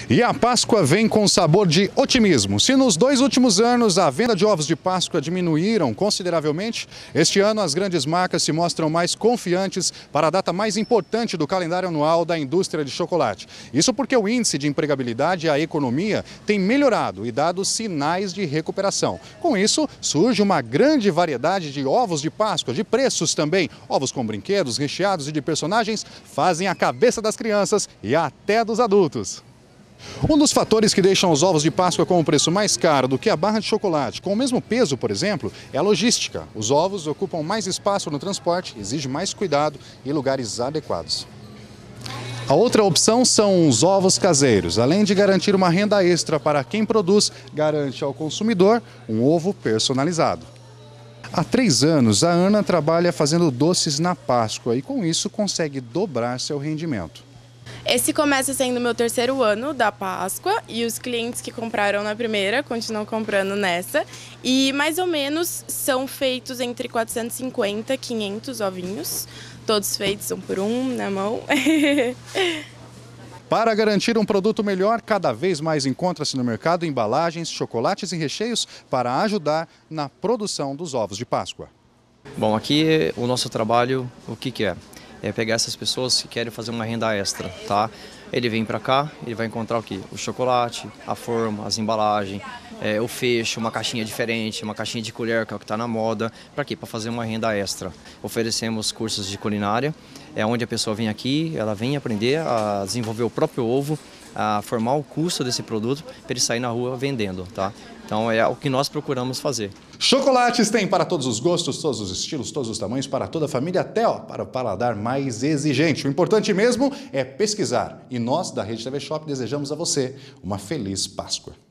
E a Páscoa vem com sabor de otimismo. Se nos 2 últimos anos a venda de ovos de Páscoa diminuíram consideravelmente, este ano as grandes marcas se mostram mais confiantes para a data mais importante do calendário anual da indústria de chocolate. Isso porque o índice de empregabilidade e a economia tem melhorado e dado sinais de recuperação. Com isso, surge uma grande variedade de ovos de Páscoa, de preços também. Ovos com brinquedos, recheados e de personagens fazem a cabeça das crianças e até dos adultos. Um dos fatores que deixam os ovos de Páscoa com um preço mais caro do que a barra de chocolate, com o mesmo peso, por exemplo, é a logística. Os ovos ocupam mais espaço no transporte, exigem mais cuidado e lugares adequados. A outra opção são os ovos caseiros. Além de garantir uma renda extra para quem produz, garante ao consumidor um ovo personalizado. Há 3 anos, a Ana trabalha fazendo doces na Páscoa e com isso consegue dobrar seu rendimento. Esse começa sendo o meu 3º ano da Páscoa e os clientes que compraram na primeira continuam comprando nessa. E mais ou menos são feitos entre 450 e 500 ovinhos, todos feitos 1 por 1 na mão. Para garantir um produto melhor, cada vez mais encontra-se no mercado embalagens, chocolates e recheios para ajudar na produção dos ovos de Páscoa. Bom, aqui o nosso trabalho, o que é? É pegar essas pessoas que querem fazer uma renda extra, tá? Ele vem para cá, ele vai encontrar o quê? O chocolate, a forma, as embalagens, o fecho, uma caixinha diferente, uma caixinha de colher, que é o que está na moda. Para quê? Para fazer uma renda extra. Oferecemos cursos de culinária, onde a pessoa vem aqui, ela vem aprender a desenvolver o próprio ovo, a formar o custo desse produto para ele sair na rua vendendo, tá? Então é o que nós procuramos fazer. Chocolates tem para todos os gostos, todos os estilos, todos os tamanhos, para toda a família, até para o paladar mais exigente. O importante mesmo é pesquisar. E nós, da Rede TV Shop, desejamos a você uma feliz Páscoa.